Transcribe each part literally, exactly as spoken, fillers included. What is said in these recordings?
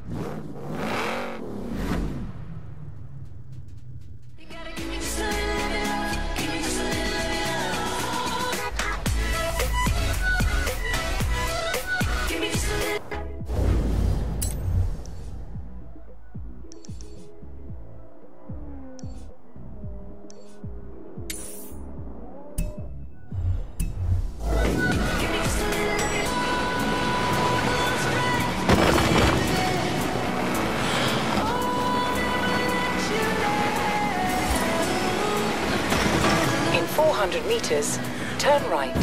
four hundred meters, turn right.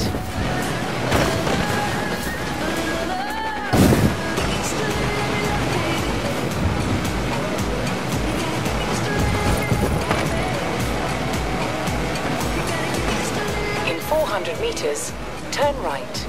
In four hundred meters, turn right.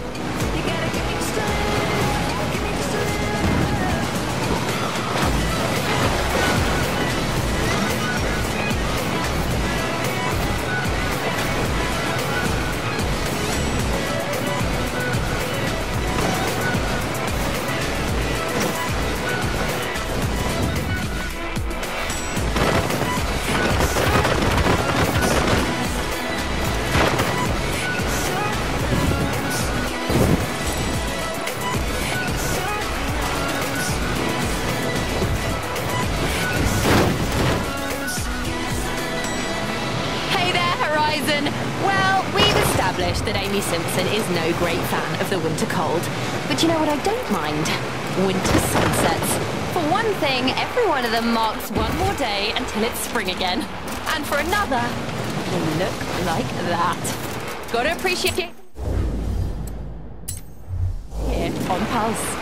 Well, we've established that Amy Simpson is no great fan of the winter cold. But you know what I don't mind? Winter sunsets. For one thing, every one of them marks one more day until it's spring again. And for another, they look like that. Gotta appreciate it. Here on Pulse.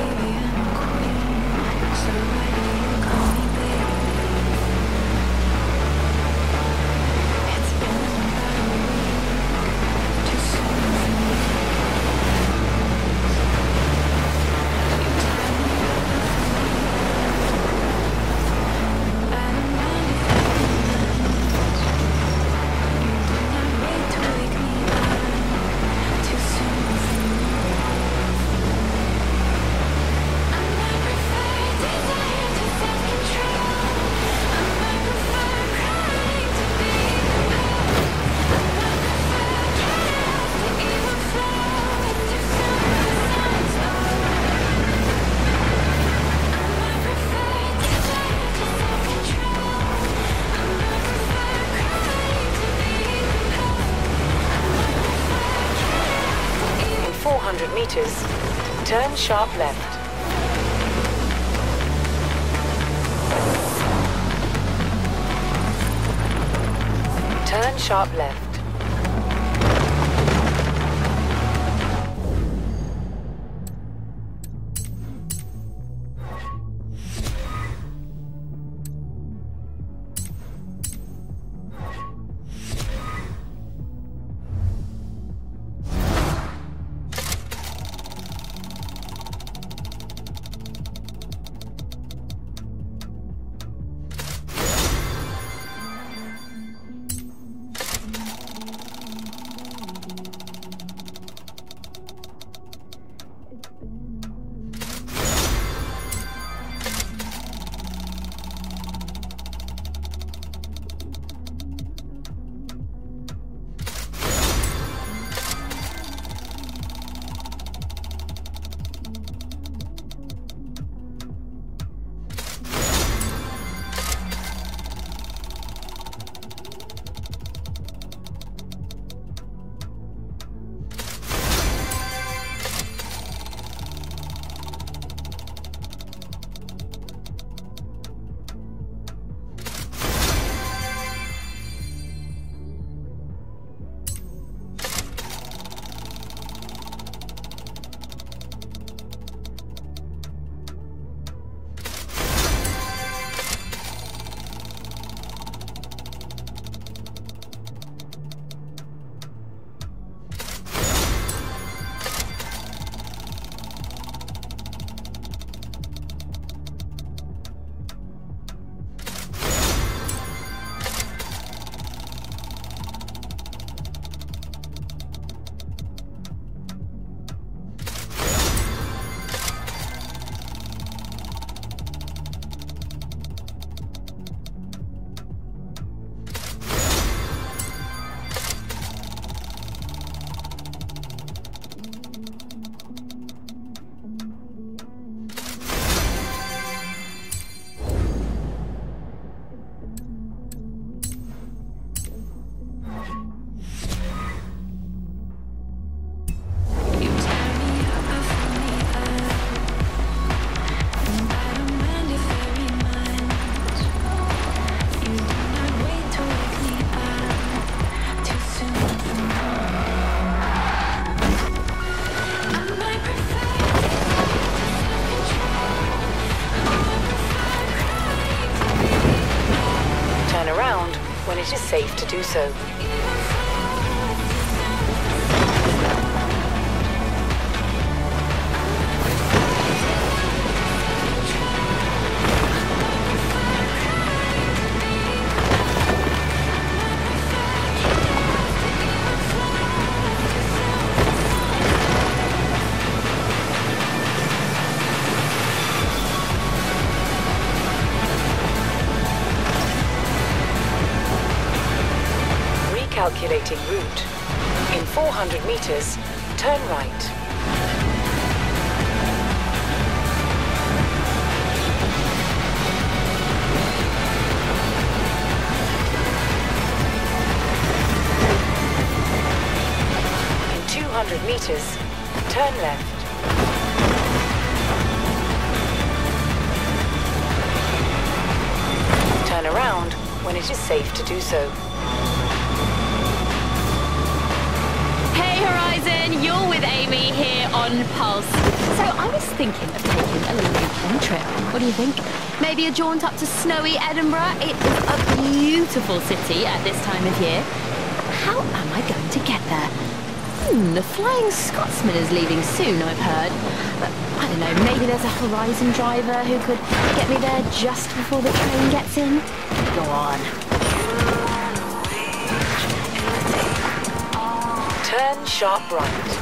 four hundred meters, turn sharp left. Turn sharp left. it is safe to do so. Calculating route. In four hundred meters, turn right. In two hundred meters, turn left. Turn around when it is safe to do so. Horizon, you're with Amy here on Pulse. So I was thinking of taking a little weekend trip. What do you think? Maybe a jaunt up to snowy Edinburgh? It is a beautiful city at this time of year. How am I going to get there? Hmm, the Flying Scotsman is leaving soon, I've heard. But I don't know, maybe there's a Horizon driver who could get me there just before the train gets in? Go on. Turn sharp right.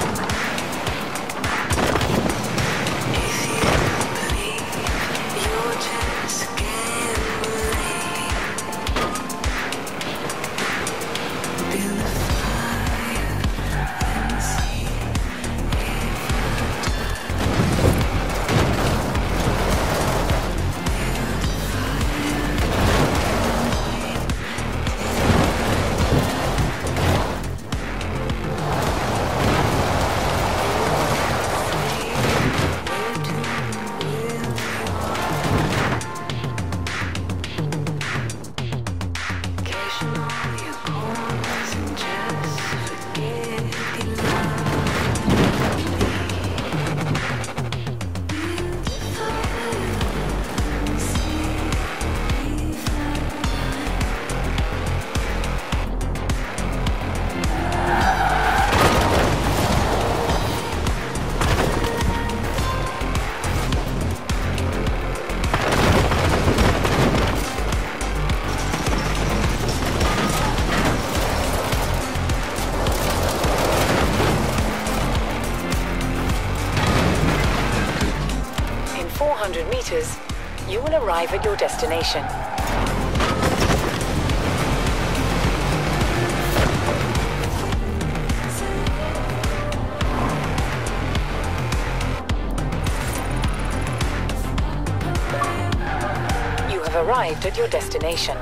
four hundred meters, you will arrive at your destination. You have arrived at your destination.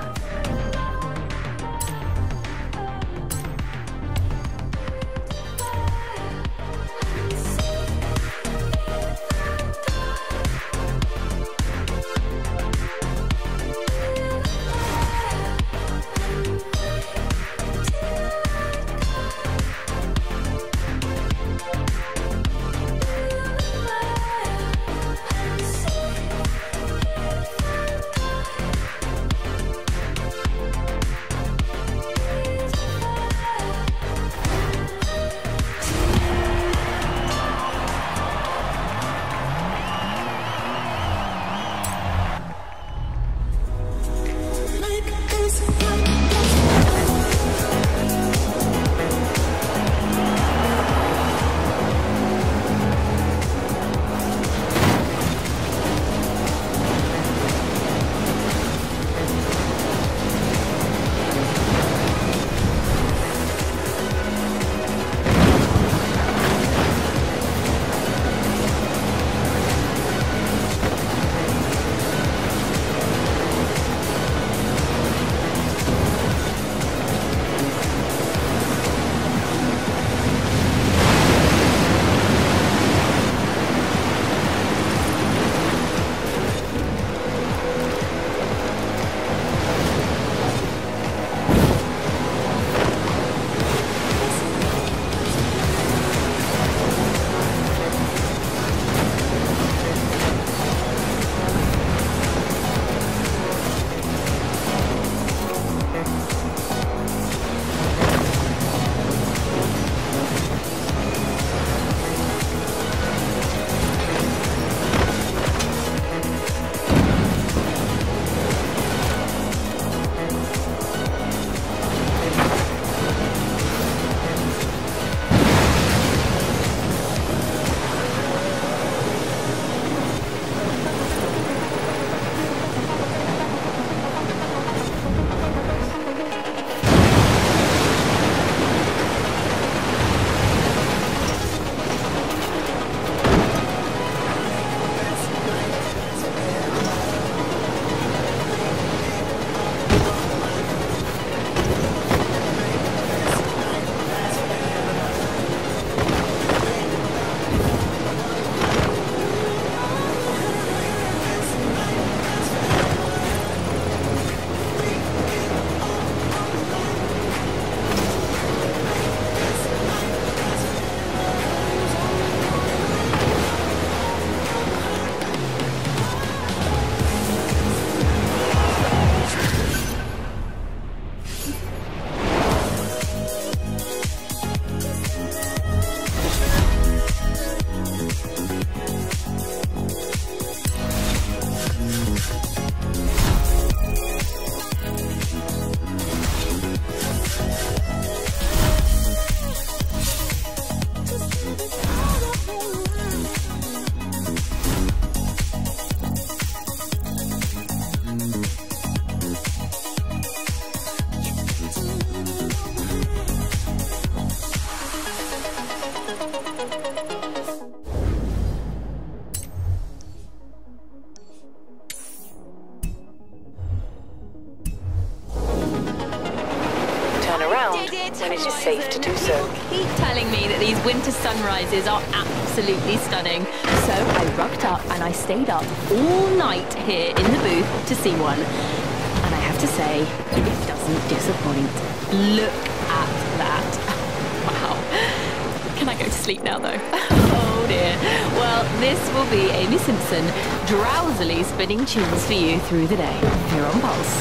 it is safe to do so. Keep telling me that these winter sunrises are absolutely stunning. So I rugged up and I stayed up all night here in the booth to see one. And I have to say, it doesn't disappoint. Look at that. Wow. Can I go to sleep now, though? Oh, dear. Well, this will be Amy Simpson drowsily spinning tunes for you through the day here on Pulse.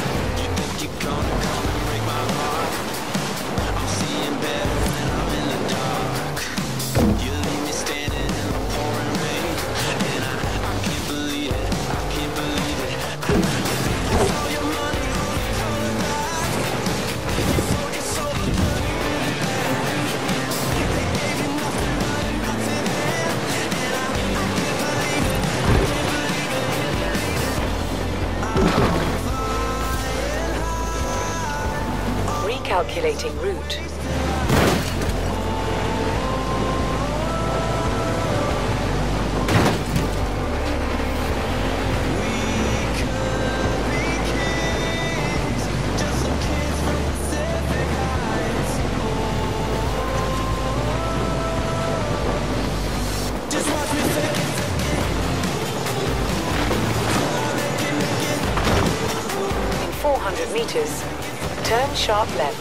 Calculating route. In four hundred meters, turn sharp left.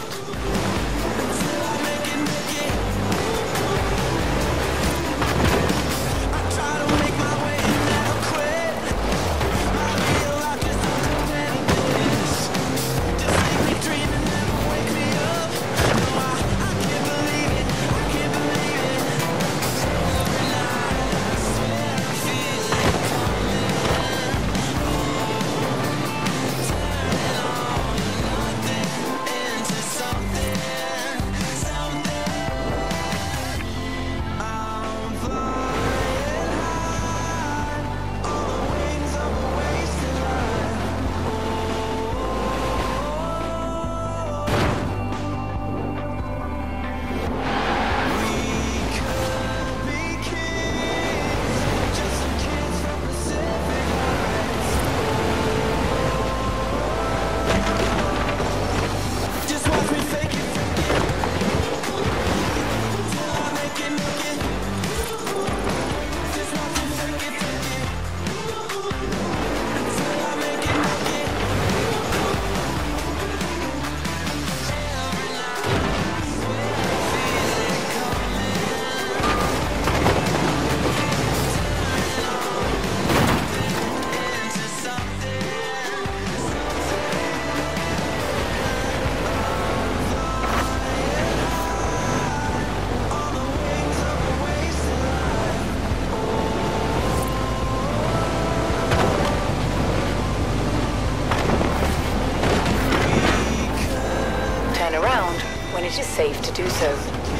It is safe to do so.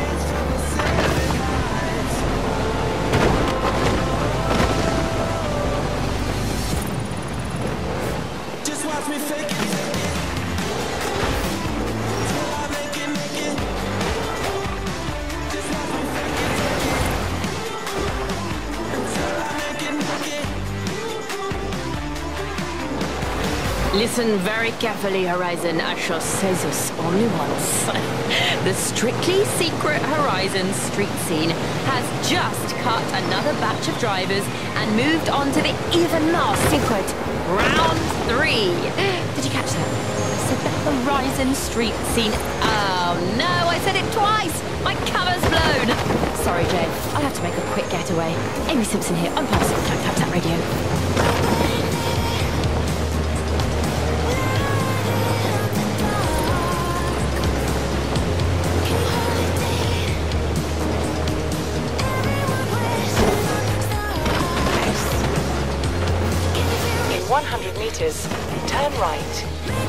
Just watch me fake it. Listen very carefully, Horizon. I shall say this only once. The strictly secret Horizon street scene has just cut another batch of drivers and moved on to the even more secret round three. Did you catch that? I said the Horizon street scene. Oh no, I said it twice. My cover's blown. Sorry, Jay. I'll have to make a quick getaway. Amy Simpson here on Pulse. Tap tap tap radio. one hundred meters, turn right.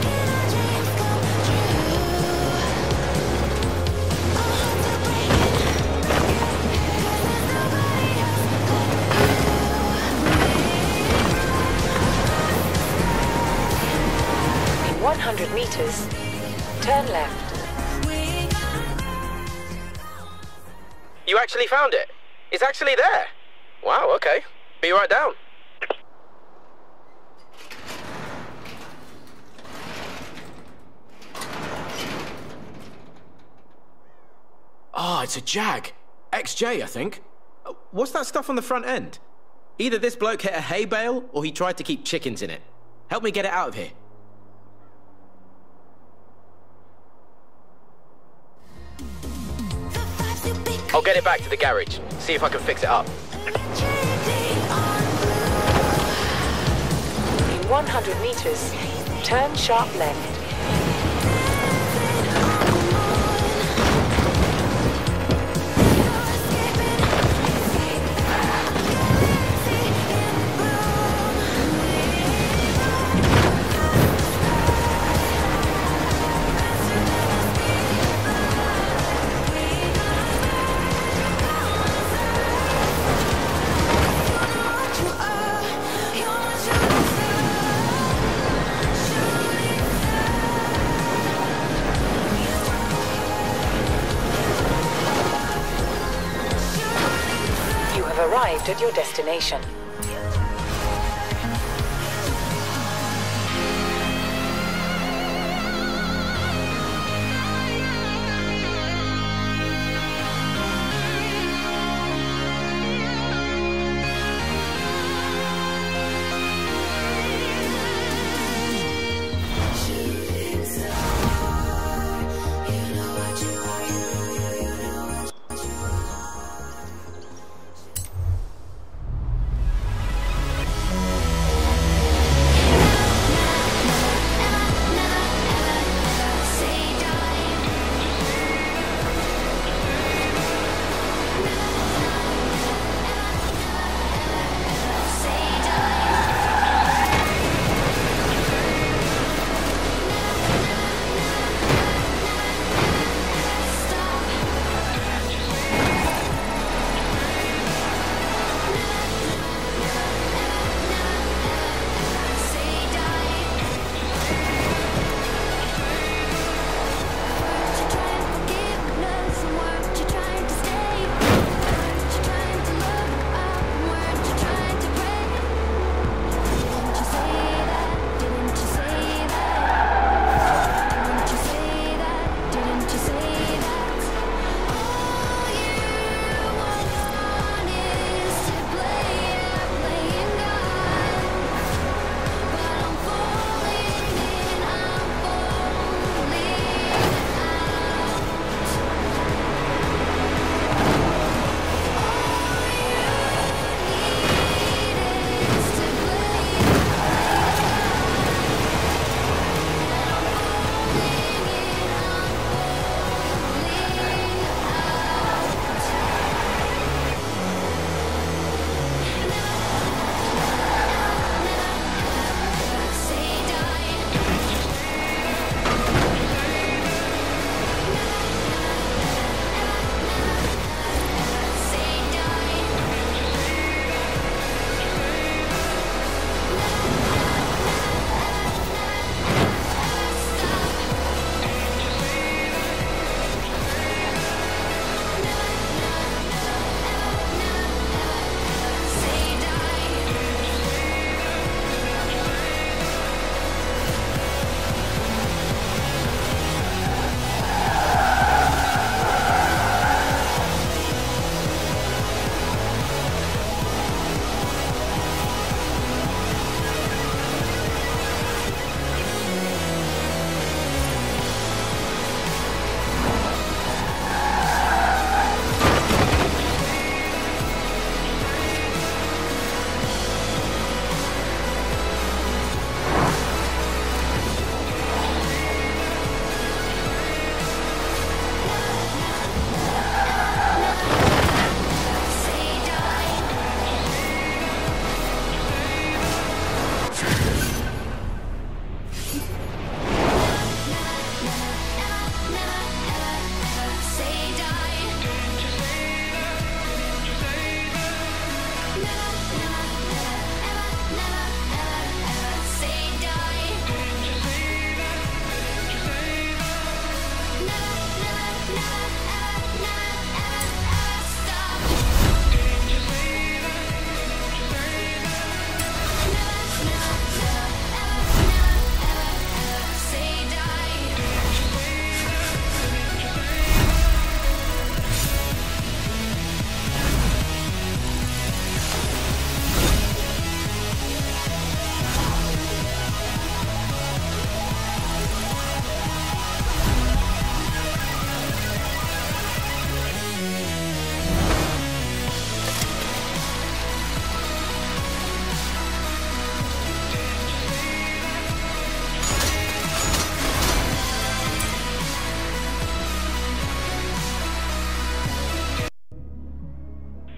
In one hundred meters, turn left. You actually found it? It's actually there? Wow, okay. Be right down. it's a Jag. X J, I think. Uh, What's that stuff on the front end? Either this bloke hit a hay bale, or he tried to keep chickens in it. Help me get it out of here. I'll get it back to the garage. See if I can fix it up. In one hundred meters, turn sharp left. Arrived at your destination.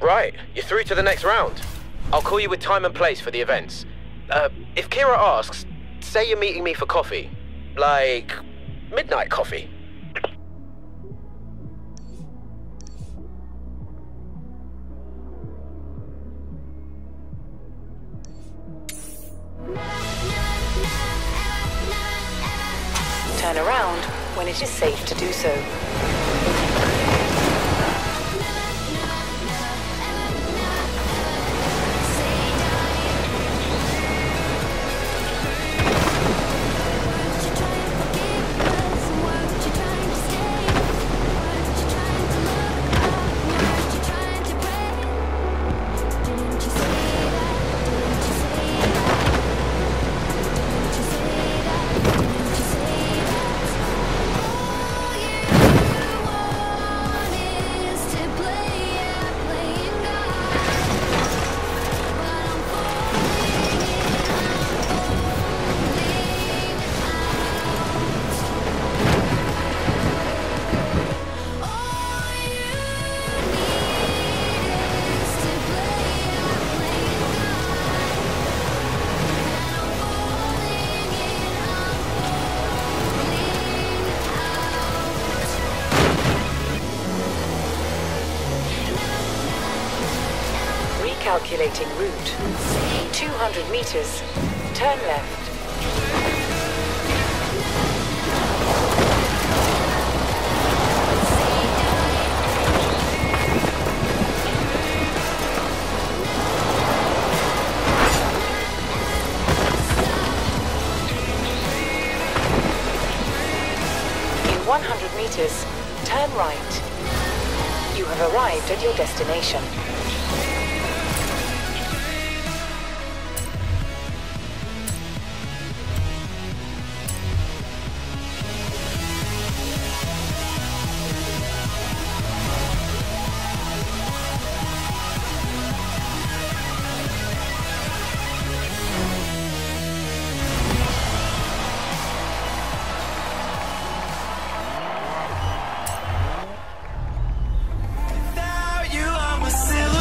Right, you're through to the next round. I'll call you with time and place for the events. Uh, if Kira asks, say you're meeting me for coffee. Like, midnight coffee. Turn around when it is safe to do so. Calculating route. two hundred meters. Turn left. In one hundred meters, turn right. You have arrived at your destination. Without you, I'm a silly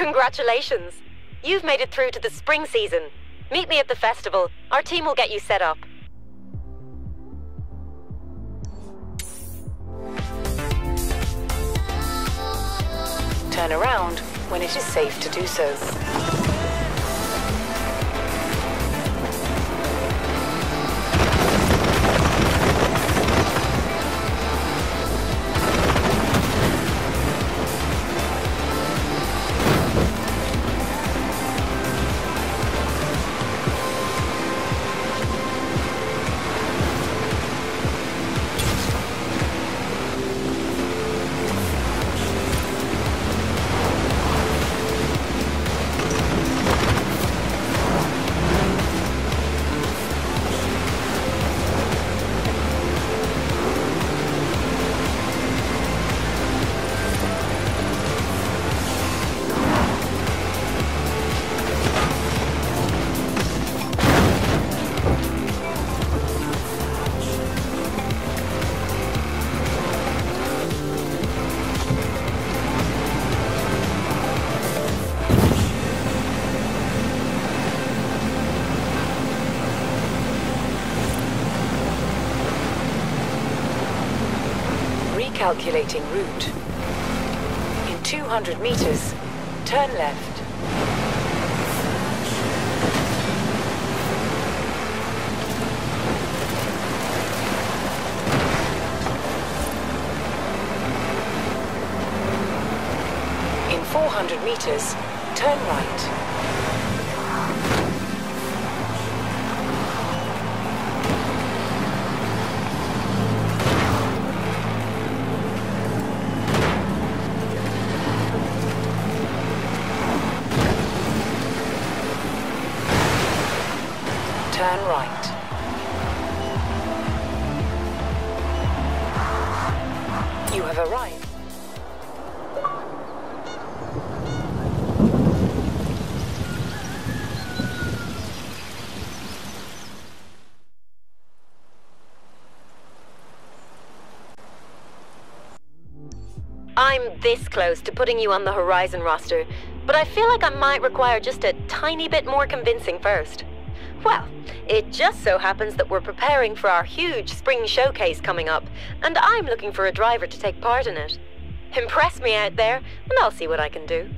Congratulations! You've made it through to the spring season. Meet me at the festival. Our team will get you set up. Turn around when it is safe to do so. Calculating route. In two hundred meters, turn left. In four hundred meters, turn right. Turn right. You have arrived. I'm this close to putting you on the Horizon roster, but I feel like I might require just a tiny bit more convincing first. Well, it just so happens that we're preparing for our huge spring showcase coming up, and I'm looking for a driver to take part in it. Impress me out there, and I'll see what I can do.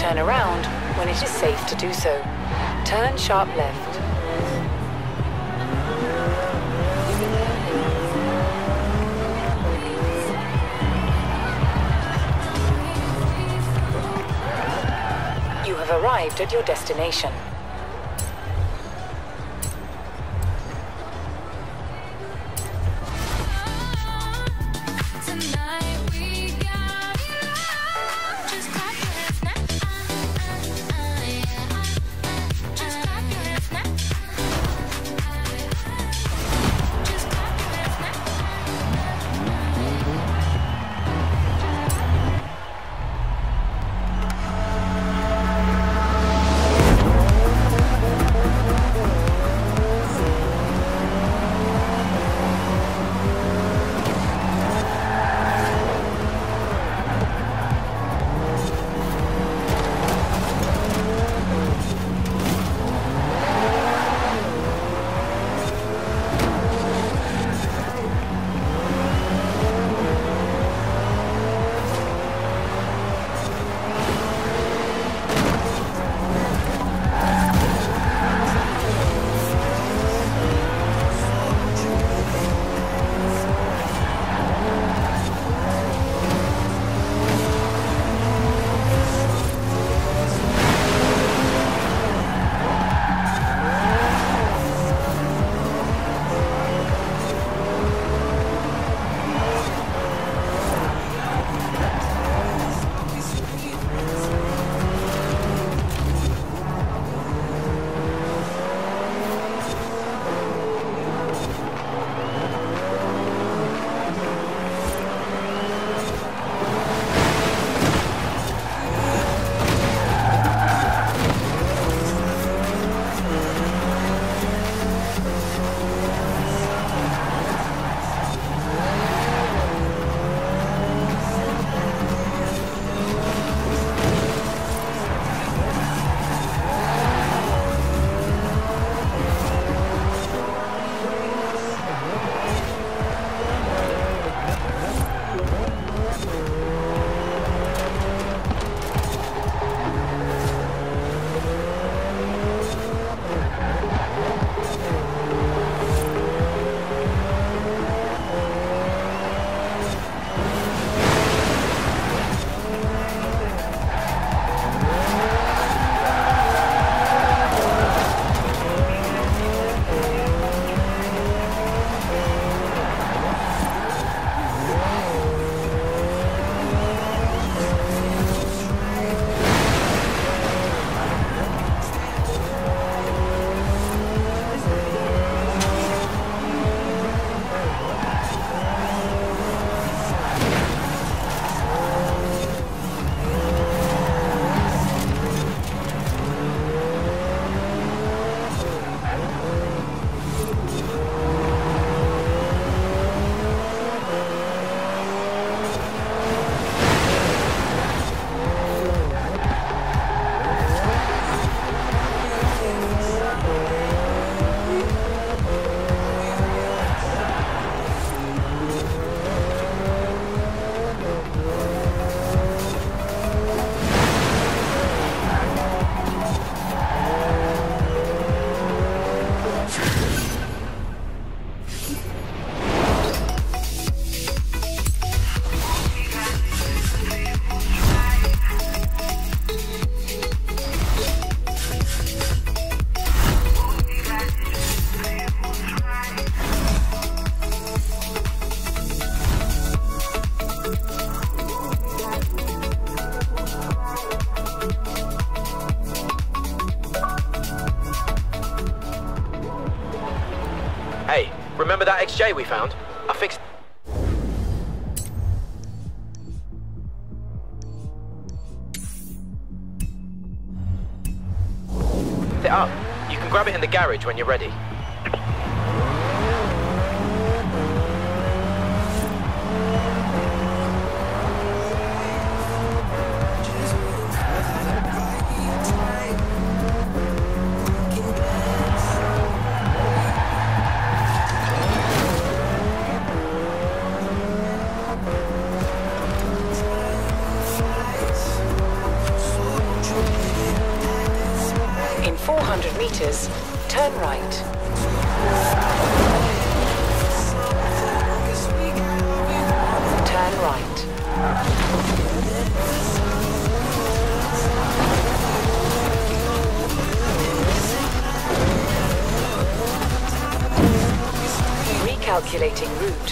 turn around when it is safe to do so. Turn sharp left. You have arrived at your destination. Hey, remember that X J we found? I fixed it up. You can grab it in the garage when you're ready. hundred meters, turn right. Turn right. Recalculating route.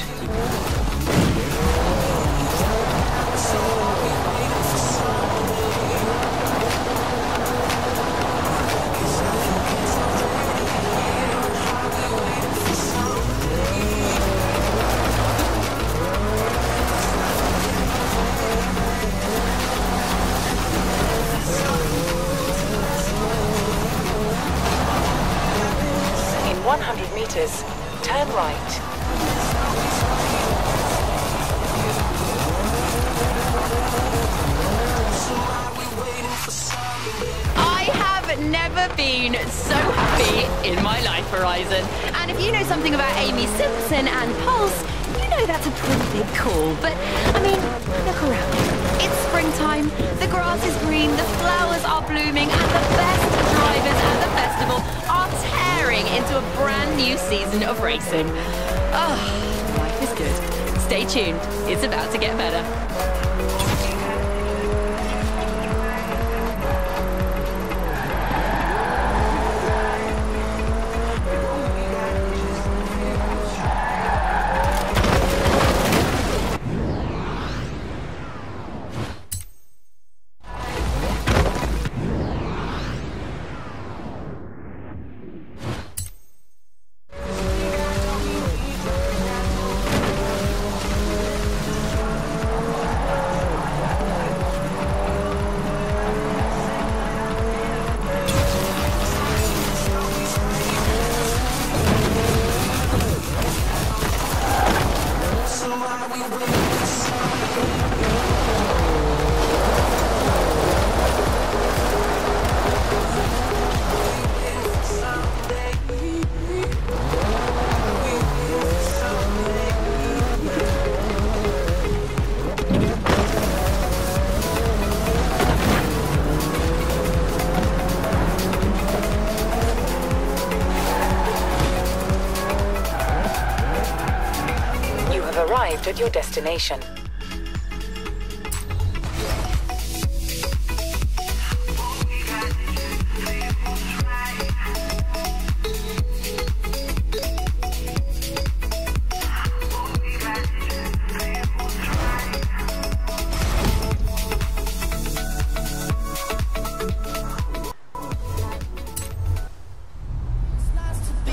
one hundred meters, turn right. I have never been so happy in my life, Horizon. And if you know something about Amy Simpson and Pulse, you know that's a pretty big call. But, I mean, look around. It's springtime, the grass is green, the flowers are blooming, and the best drivers at the festival are tearing into a brand new season of racing. Oh, life is good. Stay tuned. It's about to get better. Arrived at your destination.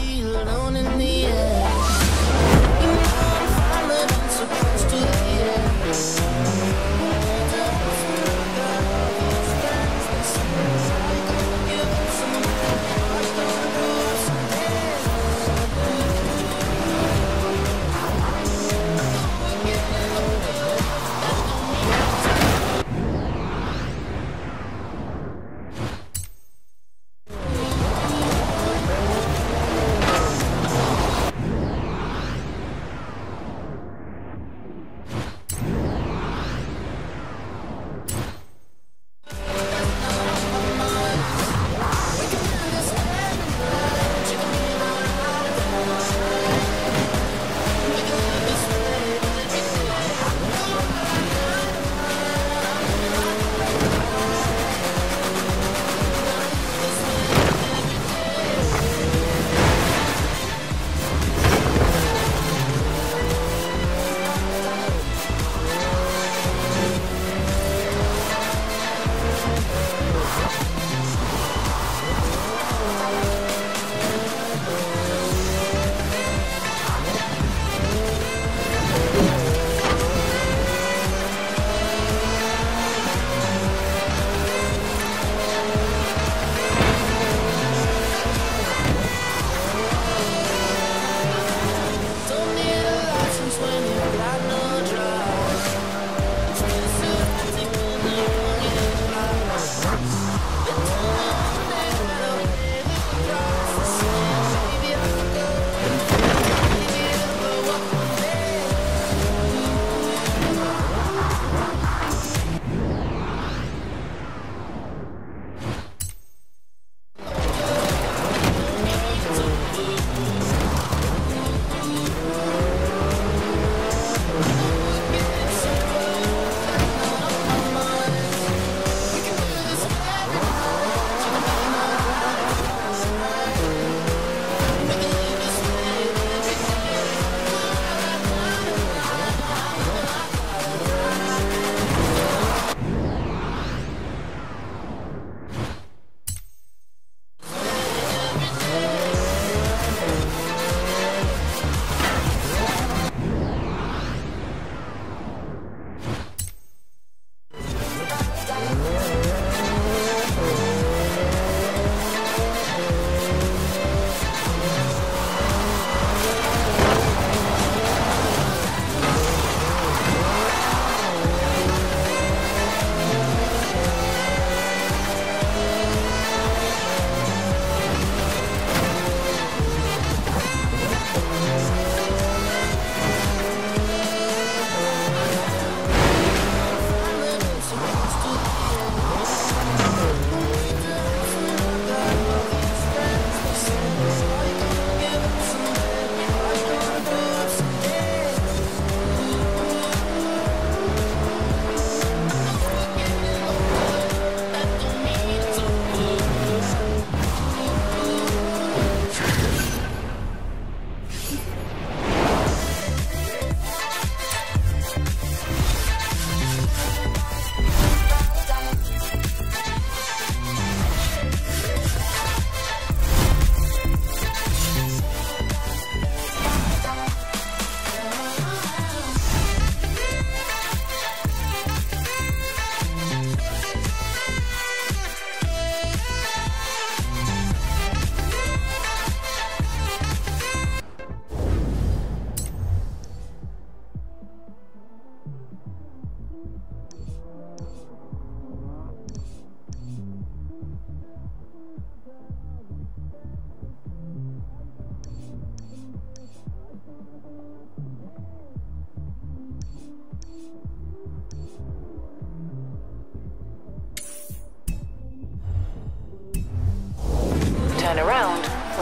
Alone in the air. You know I'm falling, I'm supposed to be.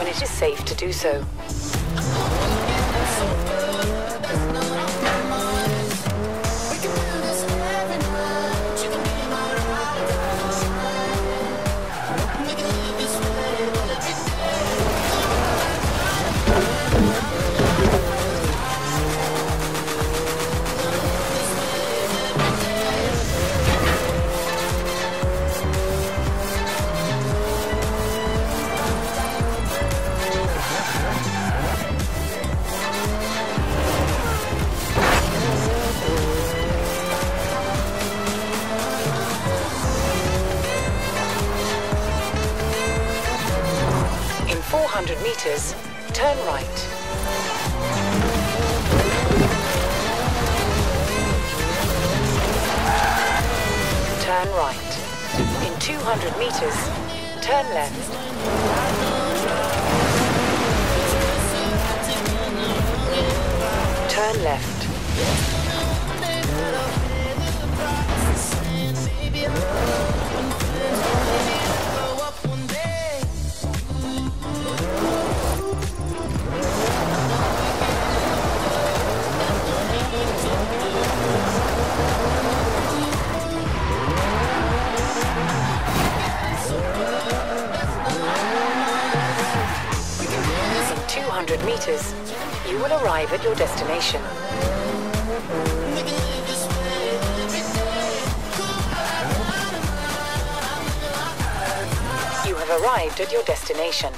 when it is safe to do so. four hundred meters, turn right. Turn right. In two hundred meters, turn left. Turn left. two hundred meters, you will arrive at your destination. You have arrived at your destination.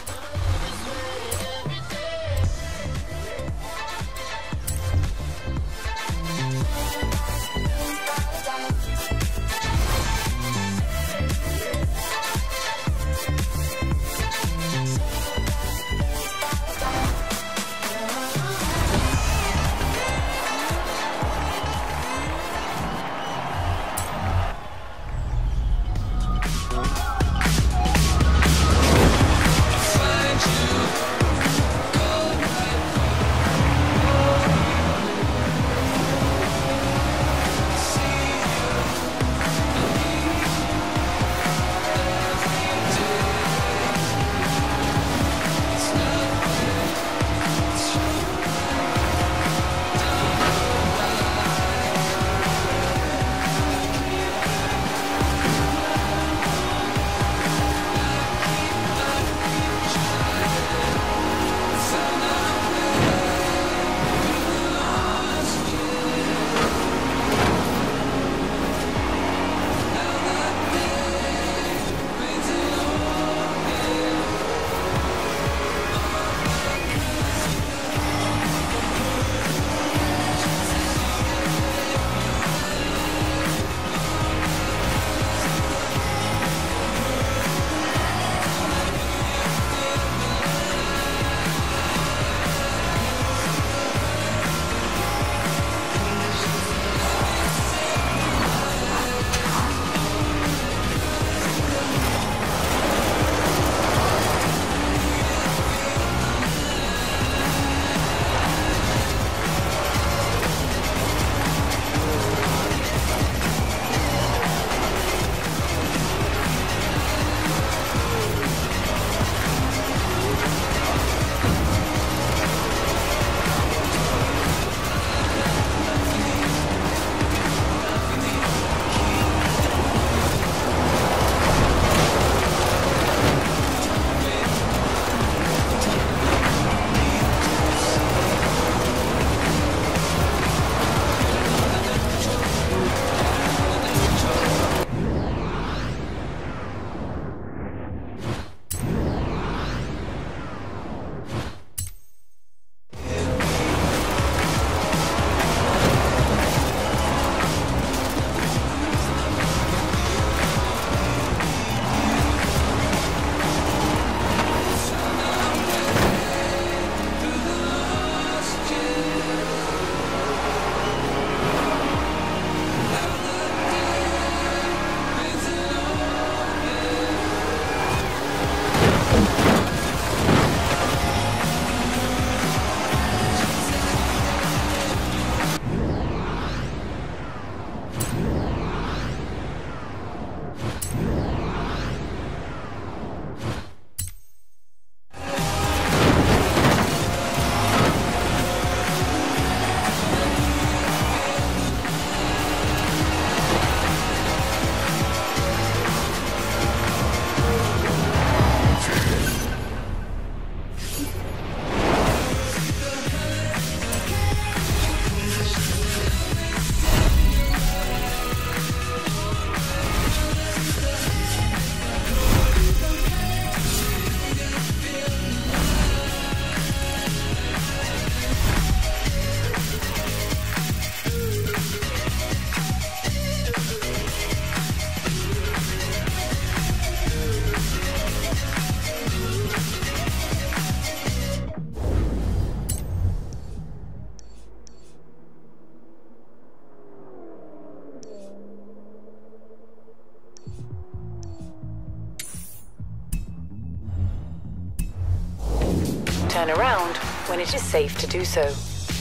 Turn around when it is safe to do so.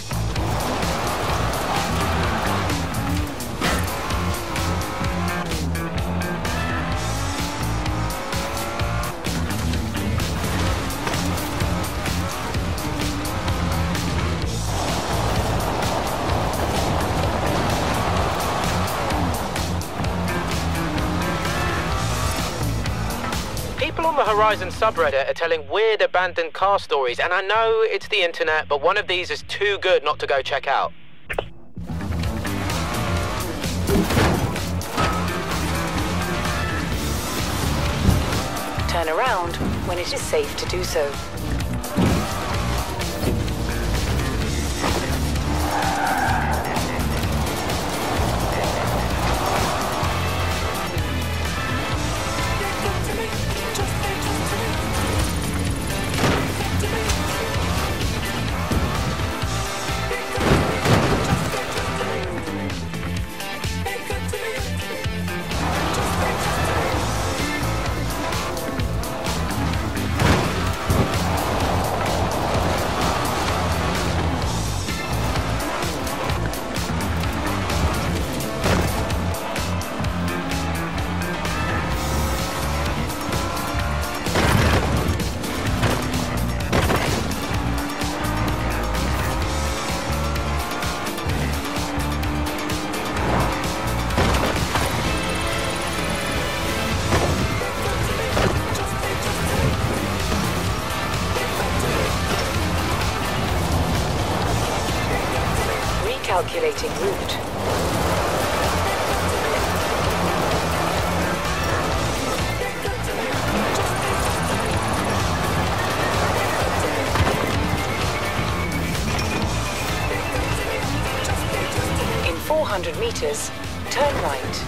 People on the Horizon subreddit are telling weird abandoned car stories, and I know it's the internet, but one of these is too good not to go check out. Turn around when it is safe to do so. Calculating route. In four hundred meters, turn right.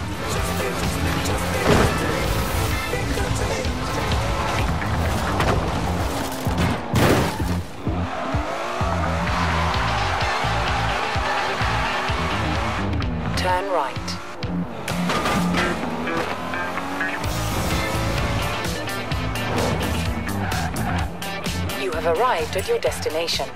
Turn right. You have arrived at your destination.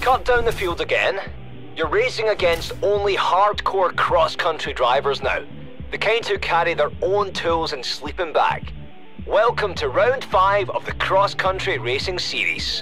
cut down the field again. You're racing against only hardcore cross-country drivers now. The kind who carry their own tools and sleeping bag. Welcome to round five of the cross-country racing series.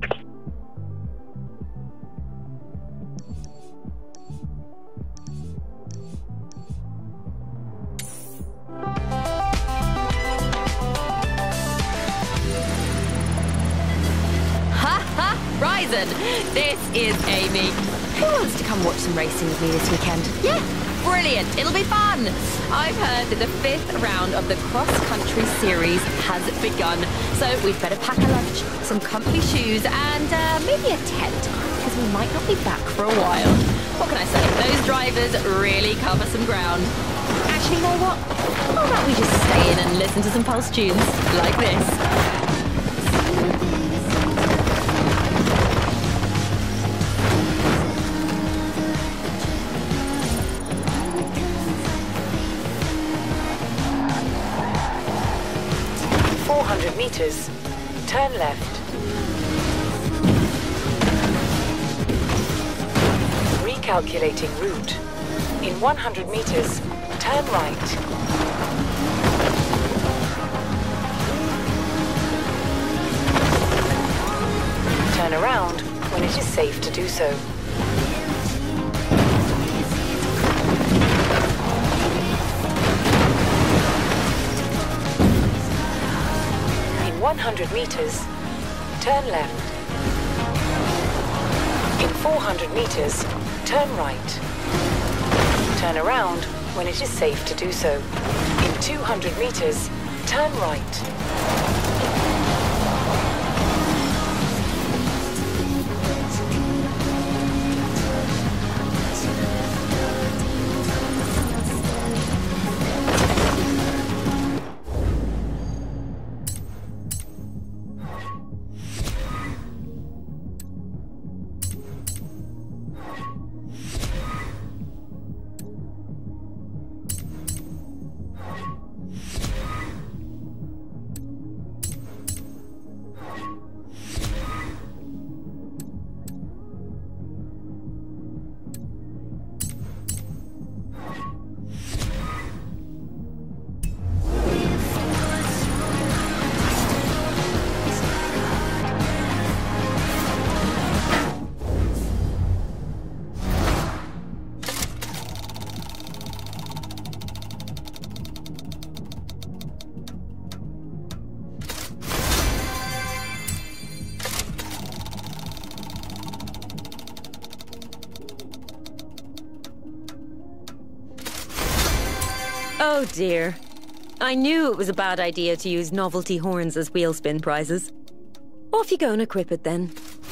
Ryzen, this is Amy. Who wants to come watch some racing with me this weekend? Yeah, brilliant. It'll be fun. I've heard that the fifth round of the cross-country series has begun, so we'd better pack a lunch, some comfy shoes, and uh, maybe a tent, because we might not be back for a while. What can I say? Those drivers really cover some ground. Actually, you know what? How about we just stay in and listen to some Pulse tunes like this? four hundred meters. Turn left. Recalculating route. In one hundred meters, turn right. Turn around when it is safe to do so. one hundred meters, turn left. In four hundred meters, turn right. Turn around when it is safe to do so. In two hundred meters, turn right. Oh dear. I knew it was a bad idea to use novelty horns as wheel spin prizes. Off you go and equip it then.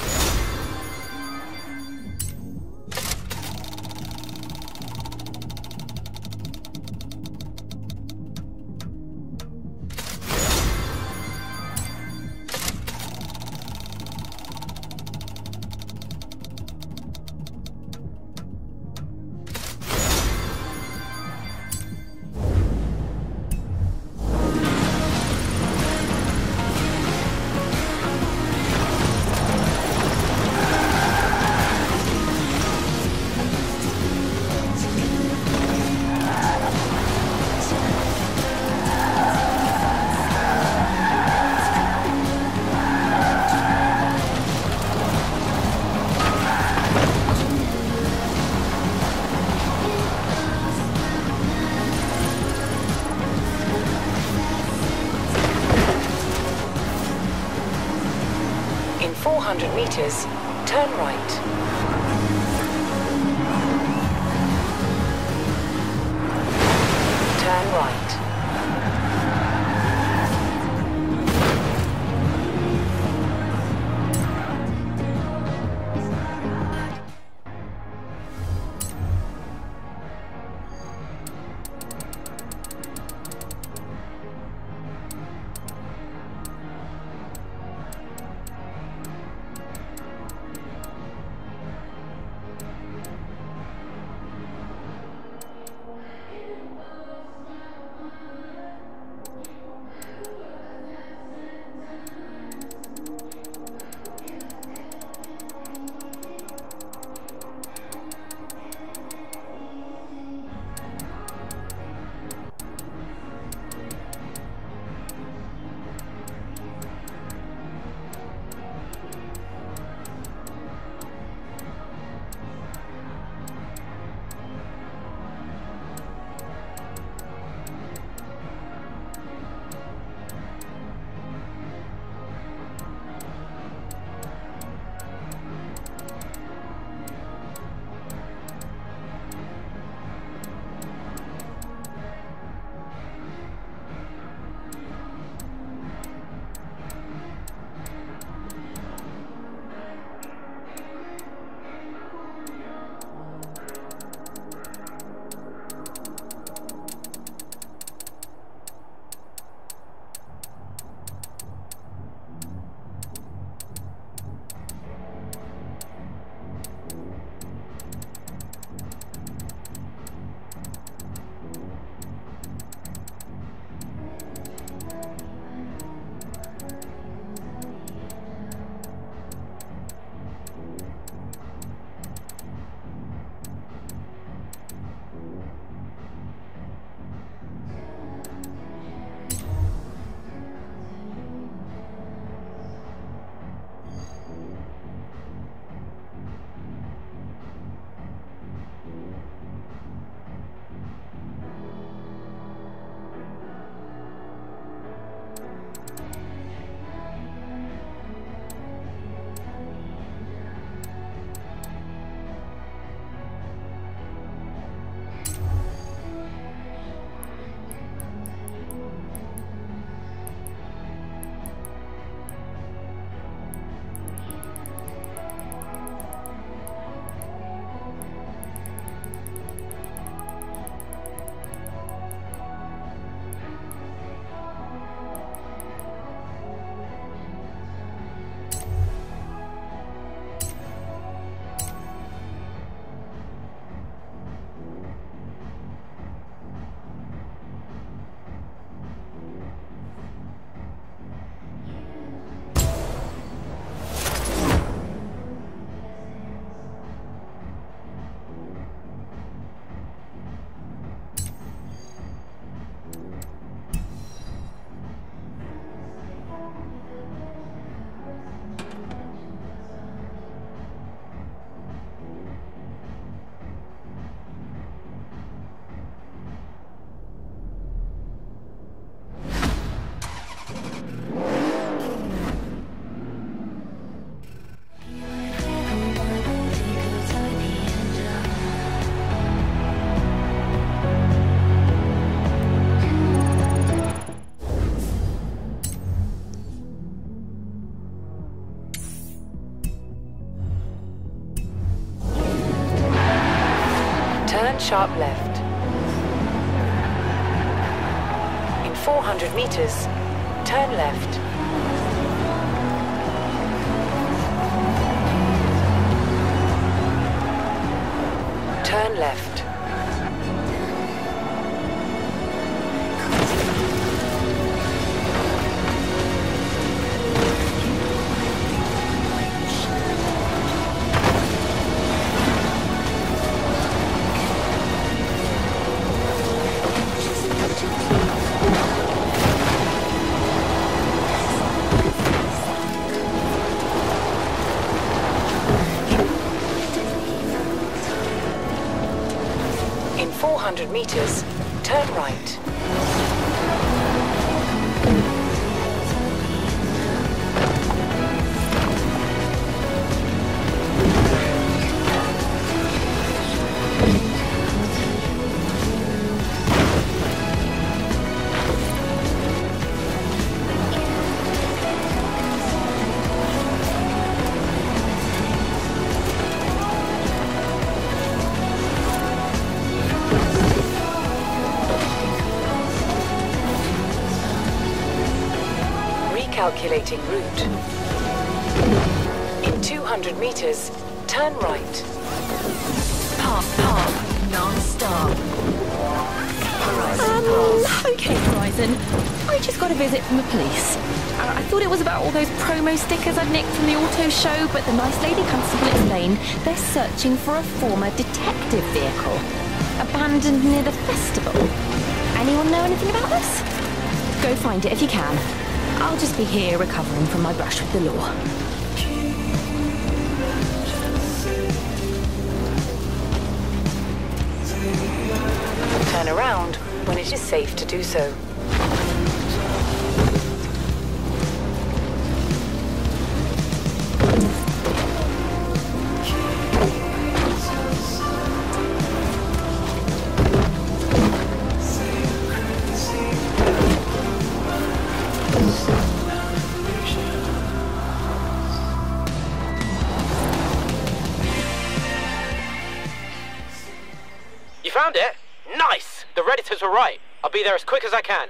four hundred meters, turn right. Turn right. Sharp left. In four hundred meters, turn left. Turn left. four hundred meters, turn right. Calculating route. In two hundred meters, turn right. Park, park, non-stop. Um, okay, Horizon. I just got a visit from the police. Uh, I thought it was about all those promo stickers I'd nicked from the auto show, but the nice lady constable explained they're searching for a former detective vehicle. Abandoned near the festival. Anyone know anything about this? Go find it if you can. I'll just be here recovering from my brush with the law. Turn around when it is safe to do so. Found it? Nice! The Redditors were right. I'll be there as quick as I can.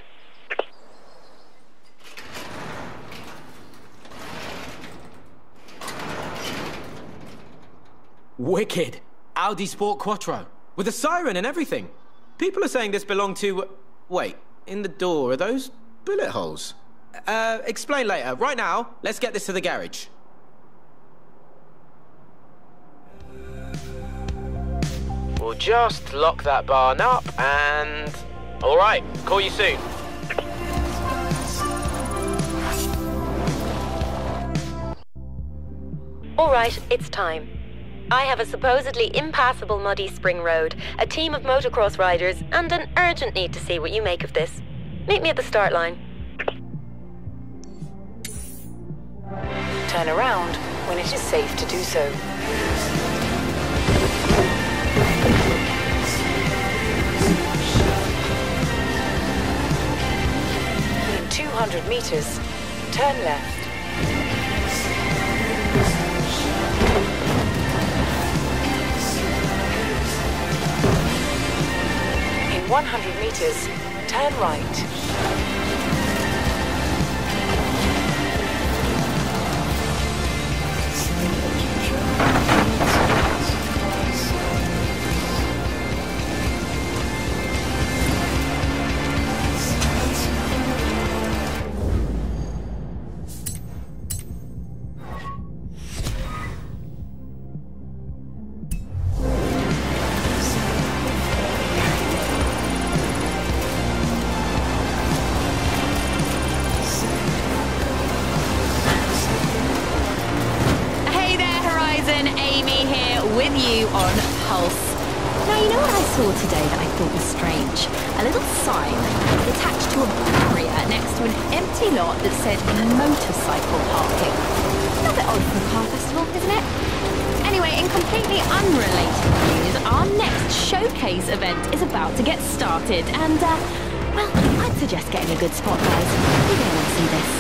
Wicked. Audi Sport Quattro. With a siren and everything. People are saying this belonged to... Wait, in the door, are those bullet holes? Uh, explain later. Right now, let's get this to the garage. We'll just lock that barn up and... All right, call you soon. All right, it's time. I have a supposedly impassable muddy spring road, a team of motocross riders, and an urgent need to see what you make of this. Meet me at the start line. Turn around when it is safe to do so. In two hundred meters, turn left. In one hundred meters, turn right. With you on Pulse. Now, you know what I saw today that I thought was strange? A little sign attached to a barrier next to an empty lot that said motorcycle parking. A bit odd for a car festival, isn't it? Anyway, in completely unrelated news, our next showcase event is about to get started, and, uh, well, I'd suggest getting a good spot, guys. You're going to want to see this.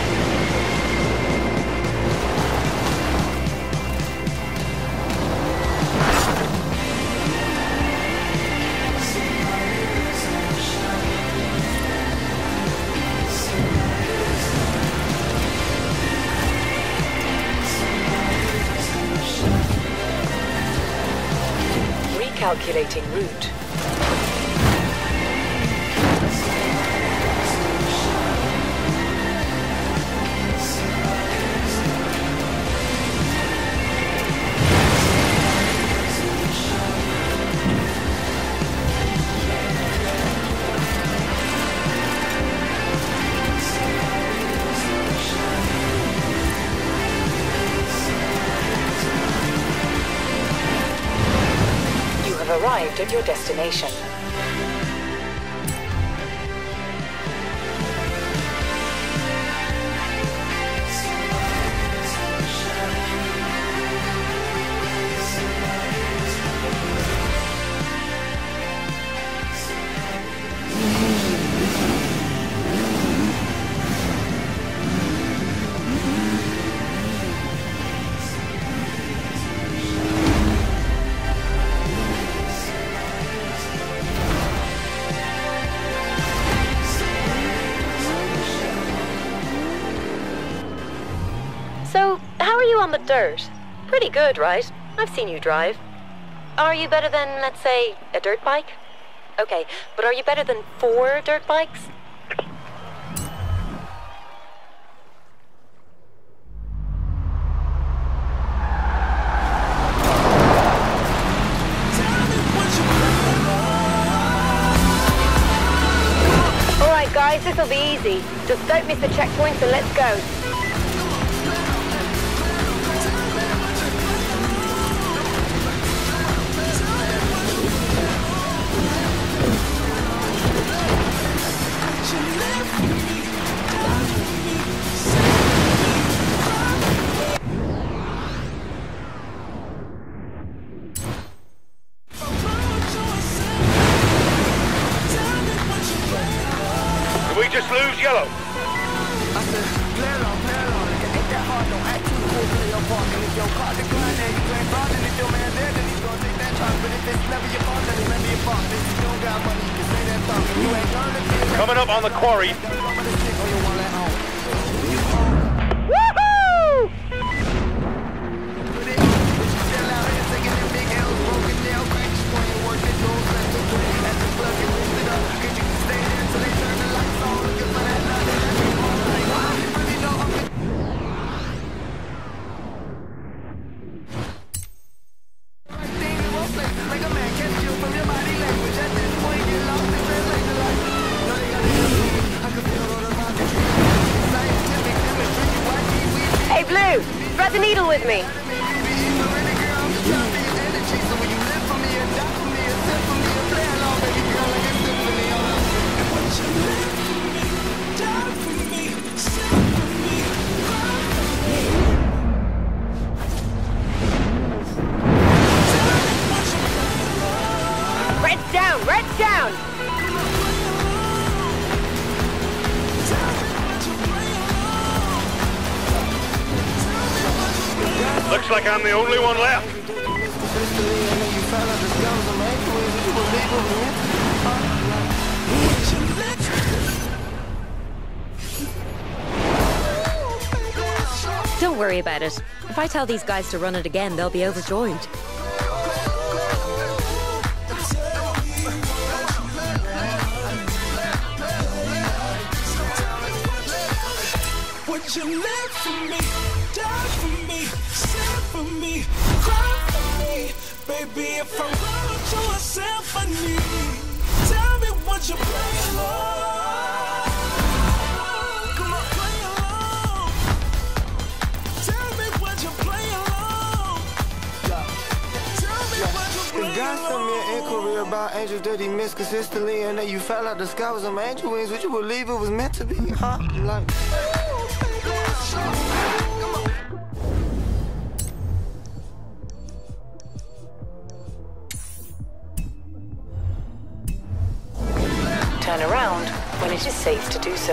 Calculating route. Arrived at your destination. So, how are you on the dirt? Pretty good, right? I've seen you drive. Are you better than, let's say, a dirt bike? Okay, but are you better than four dirt bikes? Alright guys, this'll be easy. Just don't miss the checkpoints and let's go. We just lose yellow. I said, play along, play along. It ain't that hard, don't act too cool, play your part. And if your car decline and you ain't bothered, if your man there, then he's gonna take that charge. But if it's never your fault, then it's never your fault. If you don't got money, you can say that thought. You ain't gonna feel it. Coming up on the quarry. Woohoo! Hey Blue, thread the needle with me. down, red's down! Looks like I'm the only one left. Don't worry about it. If I tell these guys to run it again, they'll be overjoyed. Would you live for me, die for me, sing for me, cry for me? Baby, if I wrote you a symphony, tell me would you play along? Come on, play along. Tell me would you play along? Tell me would you play along? God sent me an inquiry about angels that he missed consistently, and that you fell out the sky with some angel wings. Would you believe it was meant to be? Huh? Like. Turn around when it is safe to do so.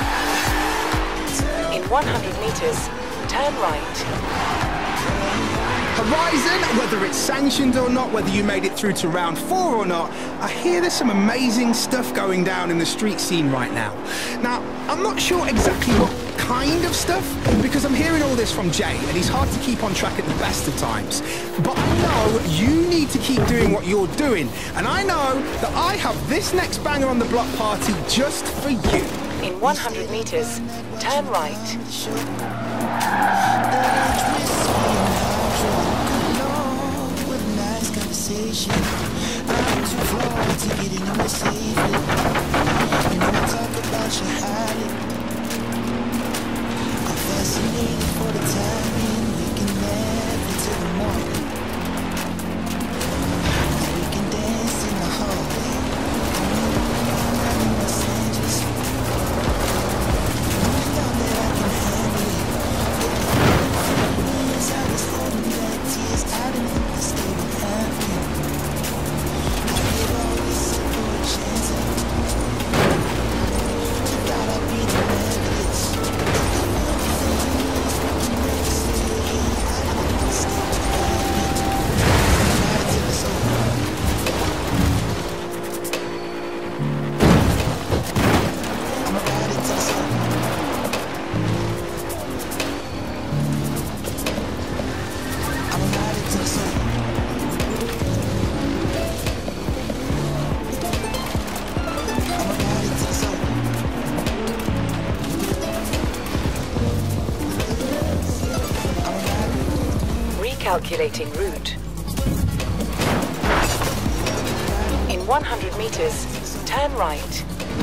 In one hundred meters, turn right. Horizon, whether it's sanctioned or not, whether you made it through to round four or not, I hear there's some amazing stuff going down in the street scene right now. Now, I'm not sure exactly what kind of stuff, because I'm hearing all this from Jay, and he's hard to keep on track at the best of times. But I know you need to keep doing what you're doing, and I know that I have this next banger on the block party just for you. In one hundred meters, turn right. I'm too far to get in on the safely. You know I talk about your highly. I'm fascinated for the timing. We can laugh until the morning. We can dance in the hallway. I'm in Los Angeles. You know that I can handle it. I was holding back tears. I didn't think this day would happen. Calculating route. In one hundred meters, turn right.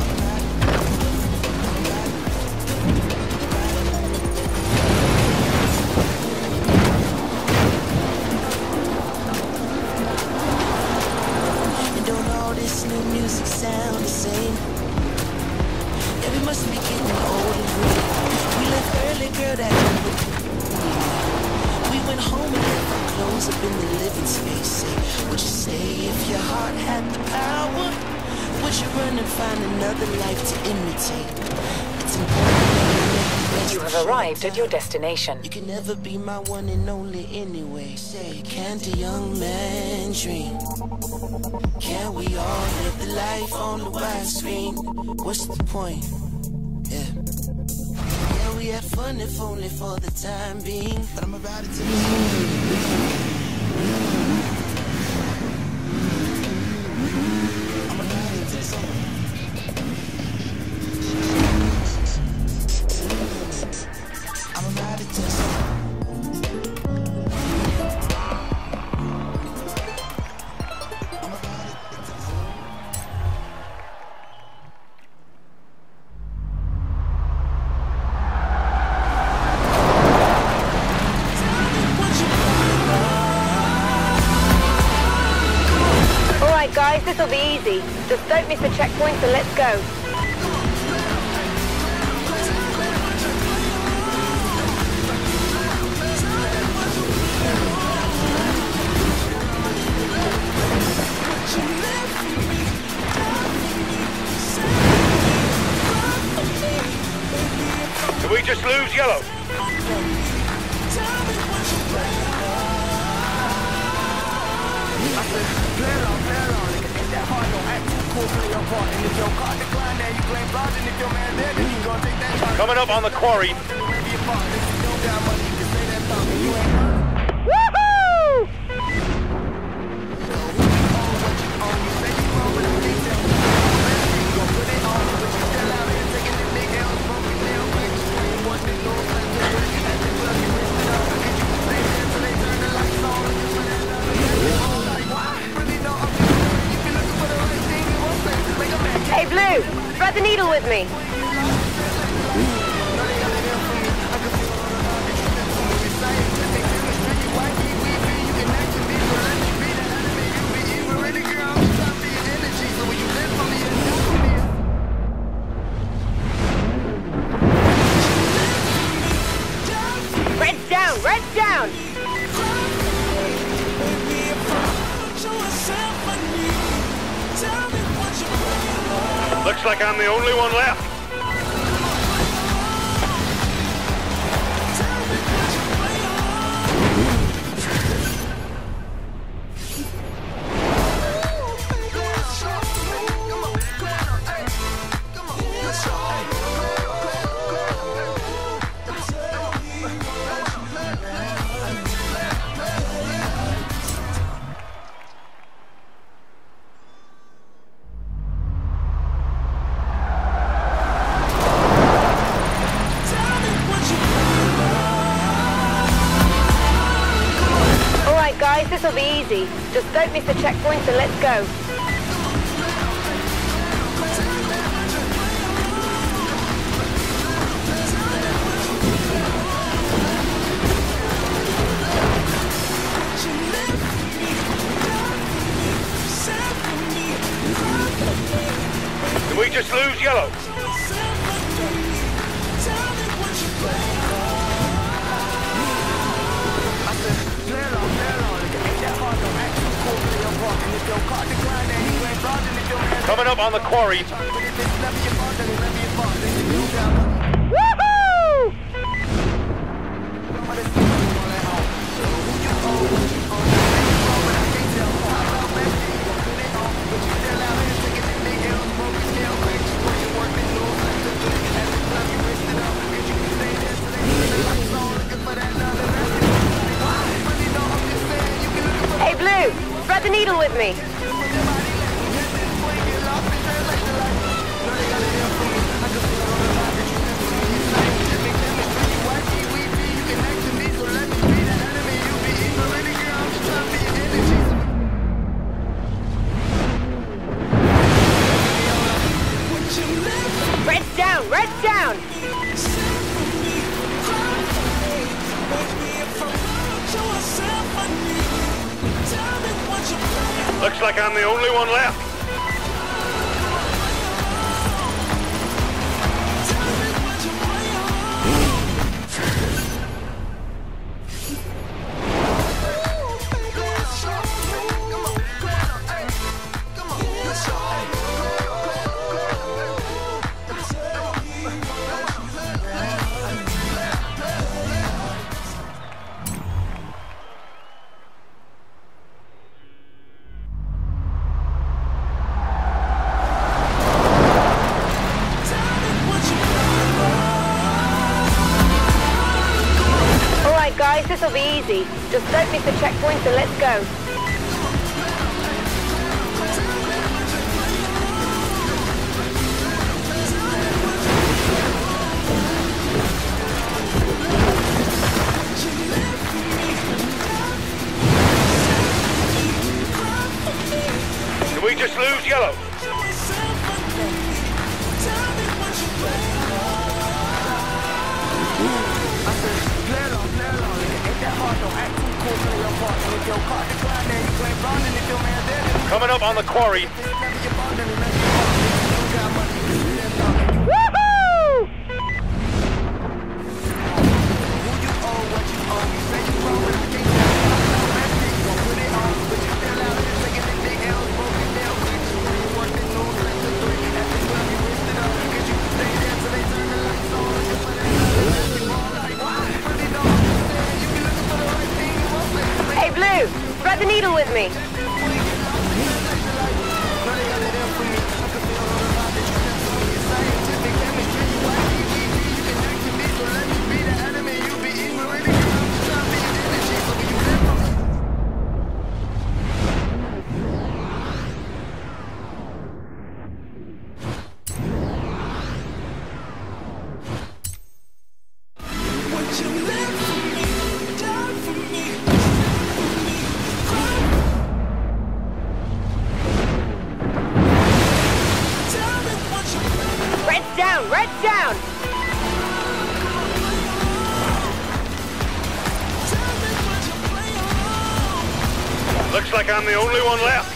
And don't all this new music sound the same? Yeah, we must be getting old and gray. We left early, girl, that we went home and left our clothes up in the living space. Say, would you stay if your heart had the power? Would you run and find another life to imitate? It's important. You have arrived at your destination. You can never be my one and only anyway. Say, can't a young man dream? Can we all live the life on the widescreen? What's the point? Yeah. We had fun if only for the time being, but I'm about to tell you. I'm about to tell you. I'm about to tell you. Guys, this'll be easy. Just don't miss the checkpoints and let's go. You live for me. lose yellow. Coming up on the quarry. Woohoo! Hey, Blue, thread the needle with me. Red's down, red's down. Looks like I'm the only one left. Guys, this'll be easy. Just don't miss the checkpoints and let's go. Did we just lose yellow? Coming up on the quarry. Woohoo! Hey, Blue, thread the needle with me. Red's down, red's down. Looks like I'm the only one left. Guys, this'll be easy. Just don't miss the checkpoints and let's go. Did we just lose yellow? Coming up on the quarry. Woohoo! me. Looks like I'm the only one left.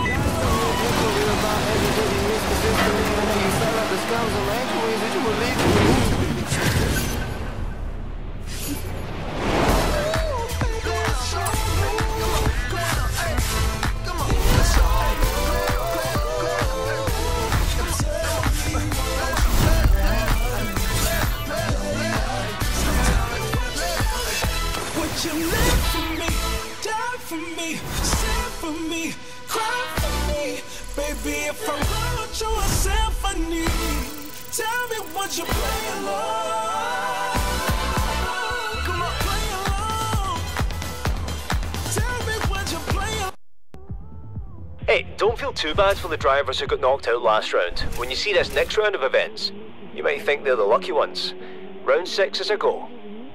Hey, don't feel too bad for the drivers who got knocked out last round. When you see this next round of events, you might think they're the lucky ones. Round six is a go.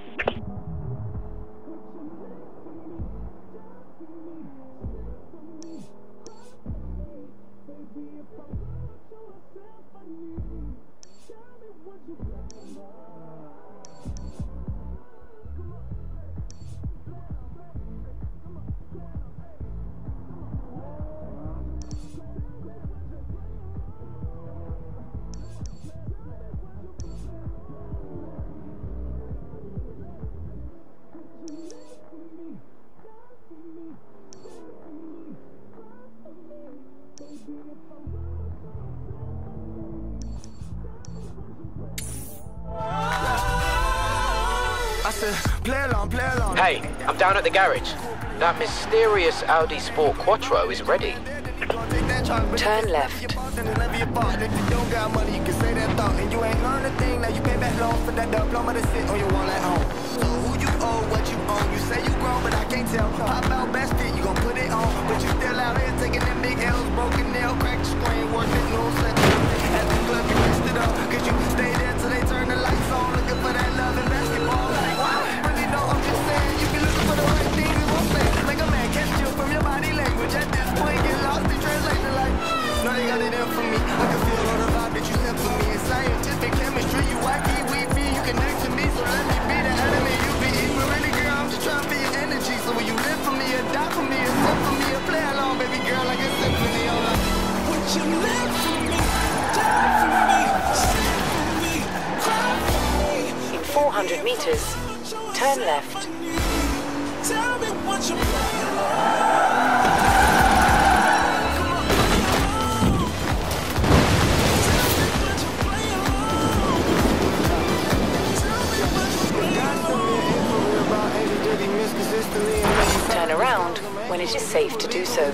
Hey, I'm down at the garage. That mysterious Audi Sport Quattro is ready. Turn left. In four hundred meters, turn left. Turn around when it is safe to do so.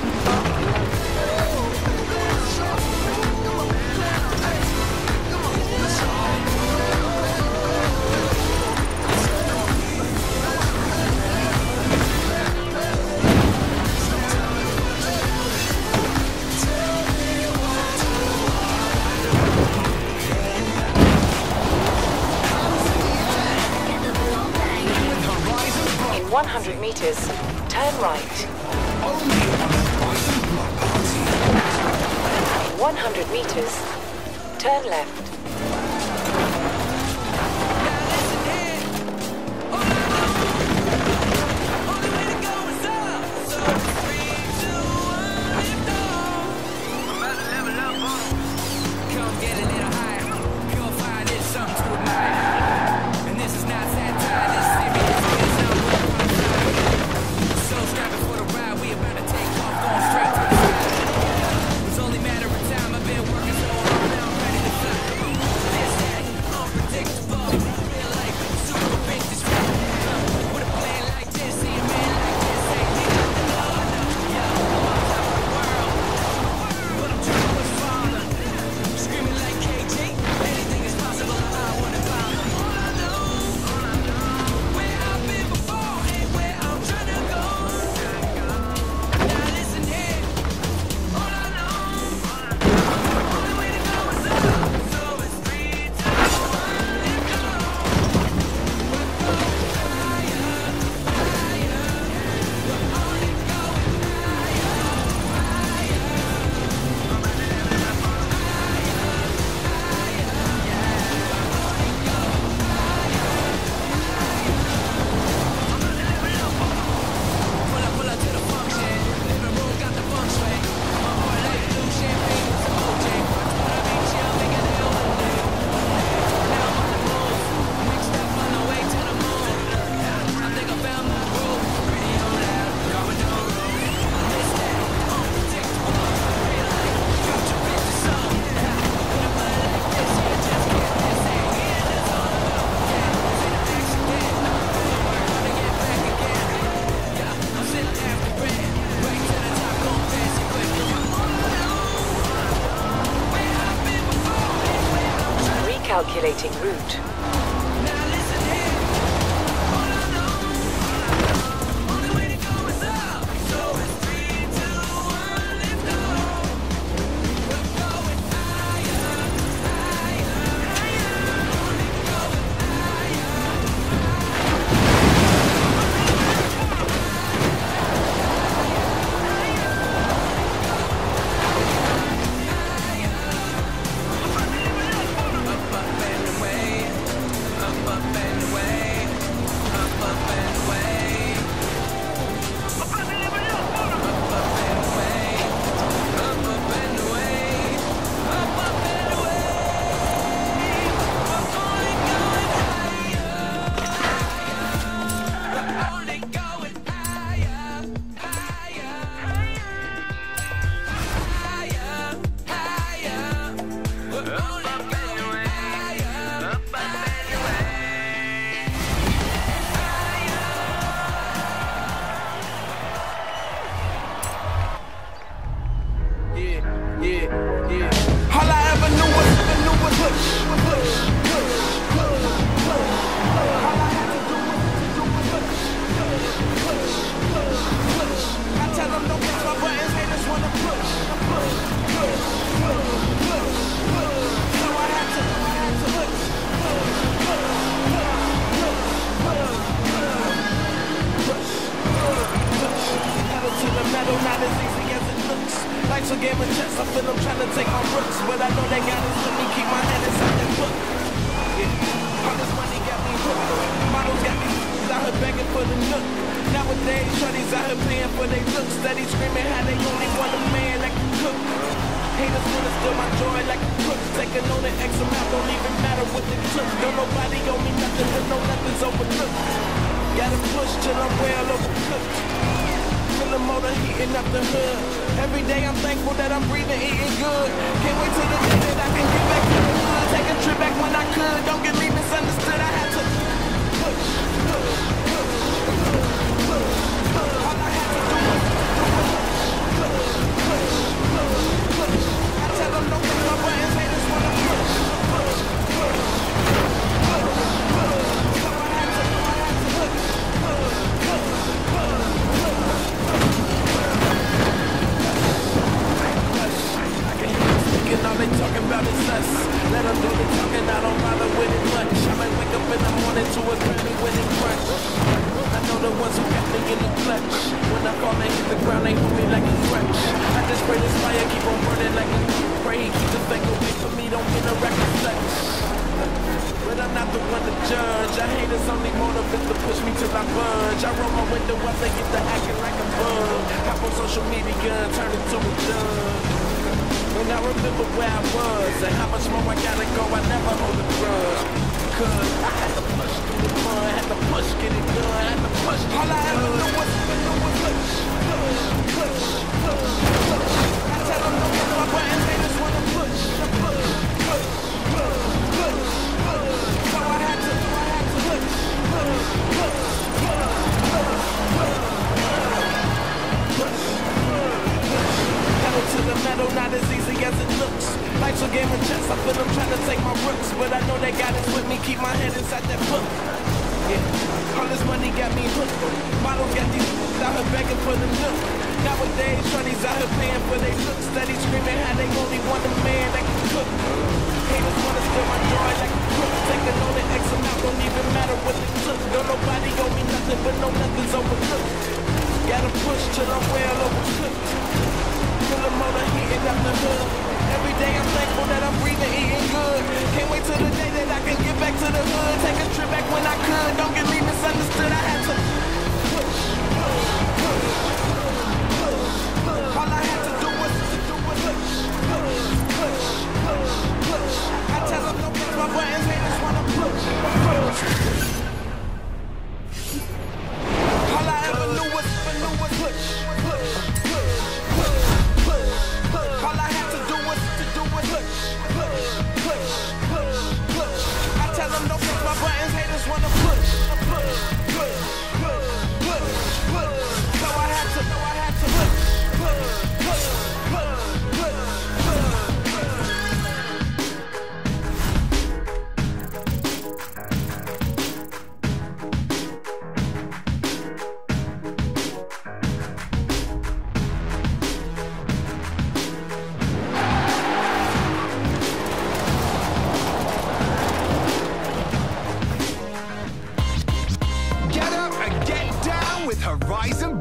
one hundred meters, turn right. In one hundred meters, turn left. Calculating route. Tell them don't press my buttons, haters wanna push, push, push, push, push. Horizon